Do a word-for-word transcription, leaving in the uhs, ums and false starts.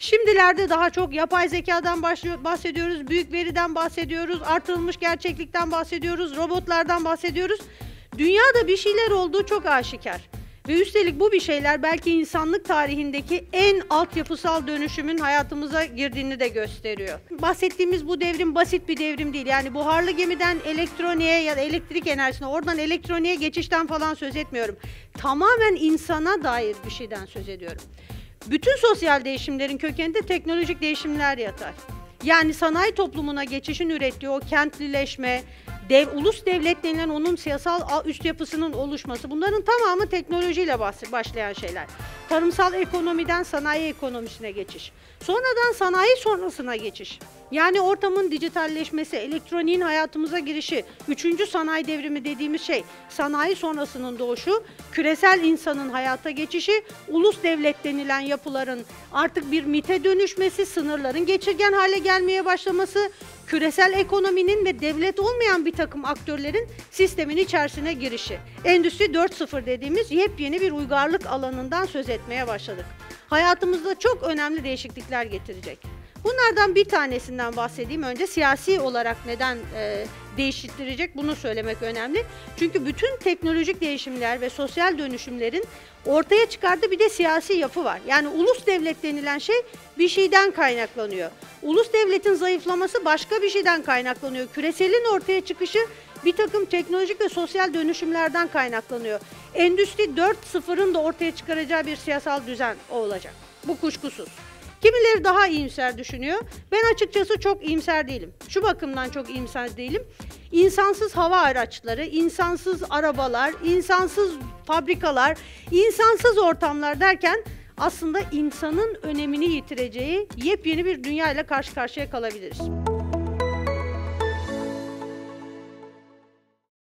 Şimdilerde daha çok yapay zekadan bahsediyoruz, büyük veriden bahsediyoruz, artırılmış gerçeklikten bahsediyoruz, robotlardan bahsediyoruz. Dünyada bir şeyler olduğu çok aşikar. Ve üstelik bu bir şeyler belki insanlık tarihindeki en altyapısal dönüşümün hayatımıza girdiğini de gösteriyor. Bahsettiğimiz bu devrim basit bir devrim değil. Yani buharlı gemiden elektroniğe ya da elektrik enerjisine, oradan elektroniğe geçişten falan söz etmiyorum. Tamamen insana dair bir şeyden söz ediyorum. Bütün sosyal değişimlerin kökeninde teknolojik değişimler yatar. Yani sanayi toplumuna geçişin ürettiği o kentlileşme, dev, ulus devlet denilen onun siyasal üst yapısının oluşması, bunların tamamı teknolojiyle başlayan şeyler. Tarımsal ekonomiden sanayi ekonomisine geçiş. Sonradan sanayi sonrasına geçiş. Yani ortamın dijitalleşmesi, elektroniğin hayatımıza girişi, üçüncü sanayi devrimi dediğimiz şey, sanayi sonrasının doğuşu, küresel insanın hayata geçişi, ulus devlet denilen yapıların artık bir mite dönüşmesi, sınırların geçirgen hale gelmeye başlaması, küresel ekonominin ve devlet olmayan bir takım aktörlerin sistemin içerisine girişi. Endüstri dört nokta sıfır dediğimiz yepyeni bir uygarlık alanından söz etmeye başladık. Hayatımızda çok önemli değişiklikler getirecek. Bunlardan bir tanesinden bahsedeyim. Önce siyasi olarak neden e, değiştirecek bunu söylemek önemli. Çünkü bütün teknolojik değişimler ve sosyal dönüşümlerin ortaya çıkardığı bir de siyasi yapı var. Yani ulus devlet denilen şey bir şeyden kaynaklanıyor. Ulus devletin zayıflaması başka bir şeyden kaynaklanıyor. Küreselin ortaya çıkışı bir takım teknolojik ve sosyal dönüşümlerden kaynaklanıyor. Endüstri dört nokta sıfırın da ortaya çıkaracağı bir siyasal düzen olacak. Bu kuşkusuz. Kimileri daha iyimser düşünüyor. Ben açıkçası çok iyimser değilim. Şu bakımdan çok iyimser değilim. İnsansız hava araçları, insansız arabalar, insansız fabrikalar, insansız ortamlar derken aslında insanın önemini yitireceği yepyeni bir dünya ile karşı karşıya kalabiliriz.